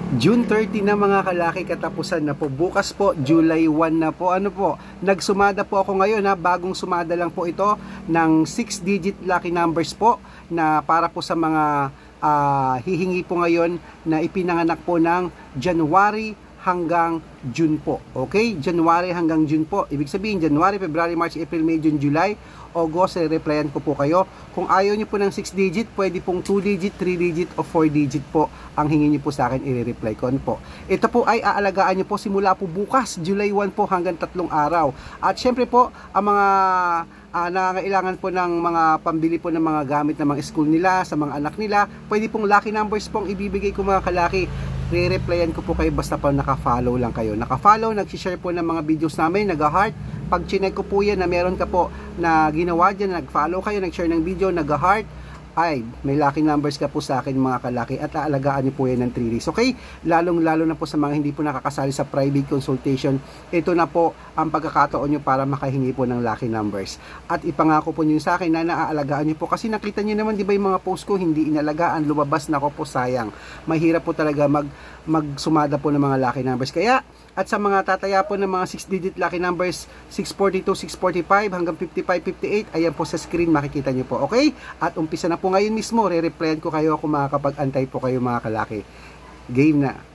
June 30 na mga kalaki, katapusan na po. Bukas po, July 1 na po. Ano po, nagsumada po ako ngayon ha. Bagong sumada lang po ito ng 6-digit lucky numbers po na para po sa mga hihingi po ngayon na ipinanganak po ng January hanggang June po. Okay? January hanggang June po. Ibig sabihin, January, February, March, April, May, June, July, August, replyan ko po kayo. Kung ayaw nyo po ng 6-digit, pwede pong 2-digit, 3-digit o 4-digit po ang hingi nyo po sa akin, i-reply ko. Ano po? Ito po ay aalagaan nyo po simula po bukas, July 1 po hanggang 3 araw. At syempre po, ang mga nangangailangan po ng mga pambili po ng mga gamit ng mga school nila, sa mga anak nila, pwede pong lucky numbers pong ibibigay ko mga kalaki. Re-replyan ko po kayo basta pa naka-follow lang kayo. Naka-follow, nag-share po ng mga videos namin, nag-heart. Pag chinek ko po yan na meron ka po na ginawa dyan, nag-follow kayo, nag-share ng video, nag-heart, ay may lucky numbers ka po sa akin mga kalaki at aalagaan niyo po yan ng 3 days. Okay? Lalong-lalo na po sa mga hindi po nakakasali sa private consultation, ito na po ang pagkakataon nyo para makahingi po ng lucky numbers. At ipangako po nyo sa akin na naaalagaan nyo po kasi nakita nyo naman, di ba yung mga post ko hindi inalagaan, lumabas na ko po, sayang. Mahirap po talaga magsumada po ng mga lucky numbers. Kaya, at sa mga tataya po ng mga 6-digit lucky numbers, 642, 645 hanggang 55, 58, ayan po sa screen, makikita nyo po. Okay? At umpisa na po ngayon mismo, re-replyan ko kayo kung makakapag-antay po kayo mga kalaki. Game na!